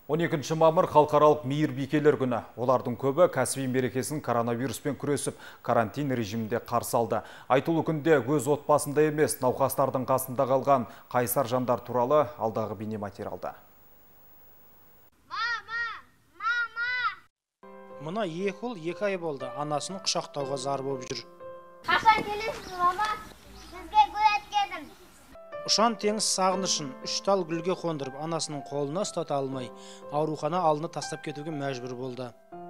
12 мамыр халықаралық мейірбикелер күні. Олардың көбі кәсіби мерекесін коронавируспен күресіп, карантин режимінде қарсы алды. Айтулы күнде өз отбасында емес, науқастардың қасында қалған қайсар жандар туралы алдағы бейнематериалда. Мұна екі ұл 2 ай болды, анасын құшақтауға зар болып жүр. Қашан келесіз, мама? Сізге гүл әкелдім. Ұшан теңіз сағынышын 3 тал гүлге қондырып, анасының қолына ұстата алмай, аурухана алдына тастап кетуге мәжбүр болды.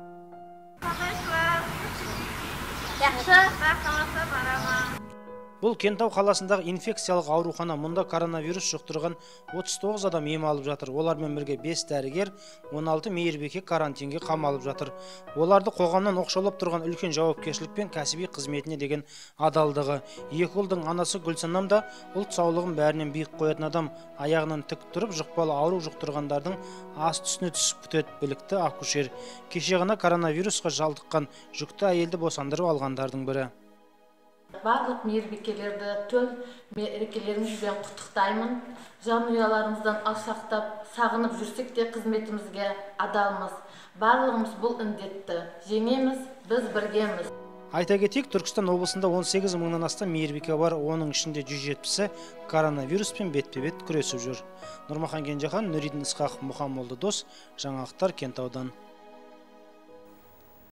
Бұл Кентау қаласындағы инфекциялық аурухана. Мұнда коронавирус жұқтырған 39 адам ем алып жатыр. Олармен бірге 5 дәрігер, 16 мейірбике карантинге қамалып жатыр. Оларды қоғамнан оқшаулап тұрған үлкен жауапкершілікпен кәсіби қызметіне деген адалдығы. Екі ұлдың анасы Гүлсанам да ұлт саулығын бәрінен биік қоятын адам. Аяғынан тік тұрып, жұқпалы ауру жұқтырғандардың асты-үстіне түсіп күтеді білікті акушер. Кеше ғана коронавирусқа жалдыққан жүкті әйелді босандырып алғандардың бірі. Барлық мейірбикелерді төл мерекелеріңізбен құттықтаймын. Жанұяларымыздан алшақтап, сағынып жүрсек те қызметімізге адалмыз. Барлығымыз бұл індетті жеңеміз, біз біргеміз. Айта кетейік, Түркістан облысында 18 мыңнан астам мейірбике бар, оның ішінде 170-і коронавируспен бетпе-бет күресіп жүр. Нұрмахан Кенжехан, Нұридин Исқақов, Мұхаммолды Дос, жаңалықтар Кентаудан.